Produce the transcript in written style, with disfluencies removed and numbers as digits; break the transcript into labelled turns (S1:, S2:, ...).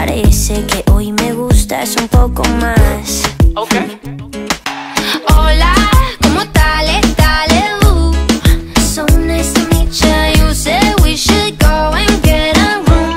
S1: Parece que hoy me gustas un poco más.
S2: Okay.
S1: Hola,